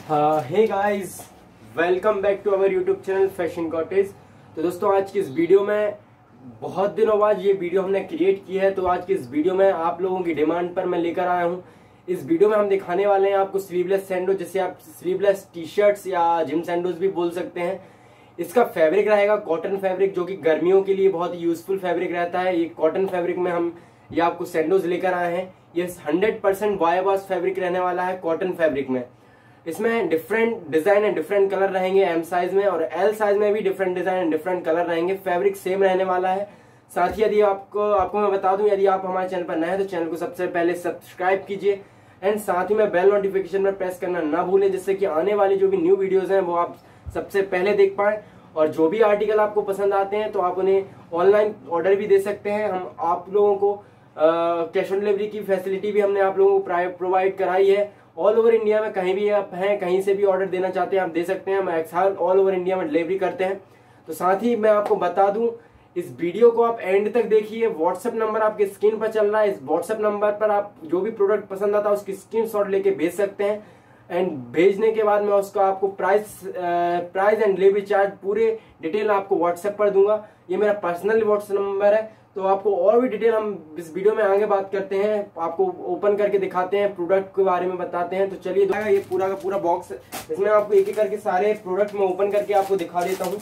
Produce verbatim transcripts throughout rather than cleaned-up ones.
Hey guys, welcome back to our YouTube channel fashion cottage. तो दोस्तों, आज की इस वीडियो में बहुत दिनों बाद ये वीडियो हमने क्रिएट की है। तो आज की इस वीडियो में आप लोगों की डिमांड पर मैं लेकर आया हूँ। इस वीडियो में हम दिखाने वाले हैं आपको स्लीवलेस सैंडो, जिसे आप स्लीवलेस टी शर्ट्स या जिम सैंडोज भी बोल सकते हैं। इसका फैब्रिक रहेगा कॉटन फैब्रिक, जो कि गर्मियों के लिए बहुत ही यूजफुल फैब्रिक रहता है। ये कॉटन फैब्रिक में हम ये आपको सैंडोज लेकर आए हैं। ये हंड्रेड परसेंट बायोबास फैब्रिक रहने वाला है कॉटन फैब्रिक में। इसमें different design and different colour रहेंगे एम साइज में, और एल साइज में भी different design and different colour रहेंगे। फैब्रिक सेम रहने वाला है। साथ ही यदि आपको आपको मैं बता दूं, यदि आप हमारे चैनल पर नए हैं तो चैनल को सबसे पहले सब्सक्राइब कीजिए एंड साथ ही में बेल नोटिफिकेशन पर प्रेस करना ना भूलें, जिससे कि आने वाली जो भी न्यू वीडियोज हैं वो आप सबसे पहले देख पाए। और जो भी आर्टिकल आपको पसंद आते हैं तो आप उन्हें ऑनलाइन ऑर्डर भी दे सकते हैं। हम आप लोगों को कैश ऑन डिलीवरी की फैसिलिटी भी हमने आप लोगों को प्रोवाइड कराई है। ऑल ओवर इंडिया में कहीं भी आप हैं, कहीं से भी ऑर्डर देना चाहते हैं आप दे सकते हैं। हम एक्साल ऑल ओवर इंडिया में डिलीवरी करते हैं। तो साथ ही मैं आपको बता दूं, इस वीडियो को आप एंड तक देखिए। व्हाट्सएप नंबर आपके स्क्रीन पर चल रहा है। इस व्हाट्सएप नंबर पर आप जो भी प्रोडक्ट पसंद आता है उसकी स्क्रीनशॉट लेके भेज सकते हैं। एंड भेजने के बाद मैं उसका आपको price price and delivery charge पूरे डिटेल आपको व्हाट्सएप पर दूंगा। ये मेरा पर्सनल व्हाट्सएप नंबर है। तो आपको और भी डिटेल हम इस वीडियो में आगे बात करते हैं, आपको ओपन करके दिखाते हैं, प्रोडक्ट के बारे में बताते हैं। तो चलिए, ये पूरा का पूरा बॉक्स, इसमें आपको एक एक करके सारे प्रोडक्ट में ओपन करके आपको दिखा देता हूँ।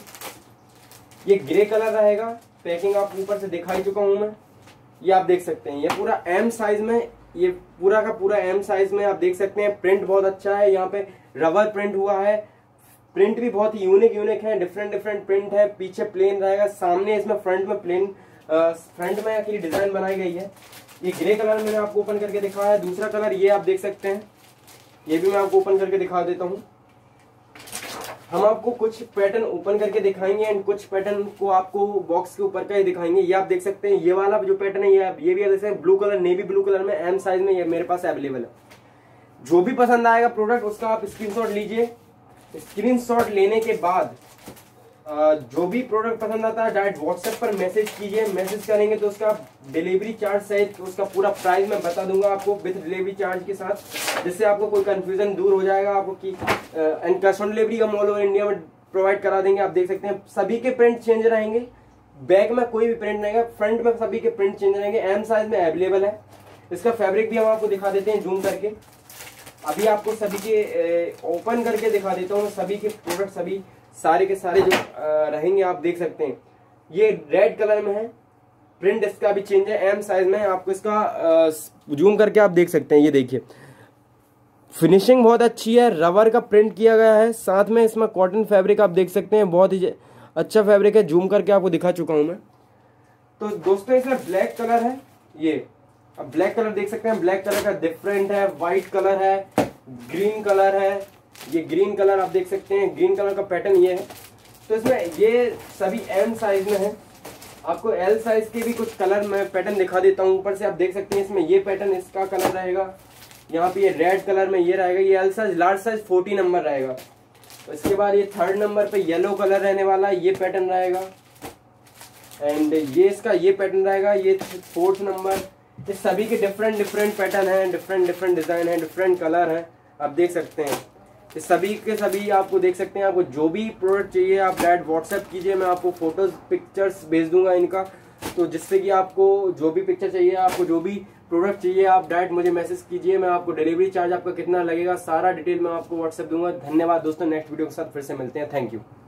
ये ग्रे कलर रहेगा। पैकिंग आपको ऊपर से दिखाई चुका हूँ मैं। ये आप देख सकते हैं, ये पूरा एम साइज में, ये पूरा का पूरा एम साइज में आप देख सकते हैं। प्रिंट बहुत अच्छा है, यहाँ पे रबर प्रिंट हुआ है। प्रिंट भी बहुत ही यूनिक यूनिक है, डिफरेंट डिफरेंट प्रिंट है। पीछे प्लेन रहेगा, सामने इसमें फ्रंट में प्लेन फ्रंट में की डिजाइन बनाई गई है। ये ग्रे कलर मैंने आपको ओपन करके दिखाया है। दूसरा कलर ये आप देख सकते हैं, ये भी मैं आपको ओपन करके दिखा देता हूँ। हम आपको कुछ पैटर्न ओपन करके दिखाएंगे एंड कुछ पैटर्न को आपको बॉक्स के ऊपर का ही दिखाएंगे। ये आप देख सकते हैं, ये वाला जो पैटर्न है, ये ये भी आप देख सकते हैं, blue colour, navy blue colour में एम साइज में ये मेरे पास अवेलेबल है। जो भी पसंद आएगा प्रोडक्ट, उसका आप स्क्रीनशॉट लीजिए। स्क्रीनशॉट लेने के बाद जो भी प्रोडक्ट पसंद आता है डायरेक्ट व्हाट्सएप पर मैसेज कीजिए। मैसेज करेंगे तो उसका डिलीवरी चार्ज सहित उसका पूरा प्राइस मैं बता दूंगा आपको विद डिलीवरी चार्ज के साथ, जिससे आपको कोई कंफ्यूजन दूर हो जाएगा आपको कि एंड कैश ऑन डिलीवरी हम ऑल ओवर इंडिया में प्रोवाइड करा देंगे। आप देख सकते हैं, सभी के प्रिंट चेंज रहेंगे। बैक में कोई भी प्रिंट रहेगा, फ्रंट में सभी के प्रिंट चेंज रहेंगे। एम साइज में अवेलेबल है। इसका फैब्रिक भी हम आपको दिखा देते हैं जूम करके। अभी आपको सभी के ओपन करके दिखा देता हूँ। सभी के प्रोडक्ट सभी सारे के सारे जो रहेंगे आप देख सकते हैं। ये रेड कलर में है, प्रिंट इसका भी चेंज है, एम साइज में है। आपको इसका जूम करके आप देख सकते हैं। ये देखिए, फिनिशिंग बहुत अच्छी है, रबर का प्रिंट किया गया है। साथ में इसमें कॉटन फैब्रिक आप देख सकते हैं, बहुत ही अच्छा फैब्रिक है। जूम करके आपको दिखा चुका हूं मैं। तो दोस्तों, इसमें ब्लैक कलर है। ये अब ब्लैक कलर देख सकते हैं, ब्लैक कलर का डिफरेंट है। व्हाइट कलर है, ग्रीन कलर है। ये ग्रीन कलर आप देख सकते हैं, ग्रीन कलर का पैटर्न ये है। तो इसमें ये सभी एम साइज में है। आपको एल साइज के भी कुछ कलर मैं पैटर्न दिखा देता हूँ। ऊपर से आप देख सकते हैं, इसमें ये पैटर्न इसका कलर रहेगा। यहाँ पे ये रेड कलर में ये रहेगा। ये L size large size forty number रहेगा। तो इसके बाद ये थर्ड नंबर पे येलो कलर रहने वाला है, ये पैटर्न रहेगा। एंड ये इसका ये पैटर्न रहेगा, ये फोर्थ नंबर। ये सभी के डिफरेंट डिफरेंट पैटर्न है, डिफरेंट डिफरेंट डिजाइन है, डिफरेंट कलर है, आप देख सकते हैं। इस सभी के सभी आपको देख सकते हैं। आपको जो भी प्रोडक्ट चाहिए आप डायरेक्ट व्हाट्सएप कीजिए, मैं आपको फोटोज पिक्चर्स भेज दूंगा इनका। तो जिससे कि आपको जो भी पिक्चर चाहिए, आपको जो भी प्रोडक्ट चाहिए, आप डायरेक्ट मुझे मैसेज कीजिए। मैं आपको डिलीवरी चार्ज आपका कितना लगेगा सारा डिटेल मैं आपको व्हाट्सएप दूंगा। धन्यवाद दोस्तों, नेक्स्ट वीडियो के साथ फिर से मिलते हैं। Thank you.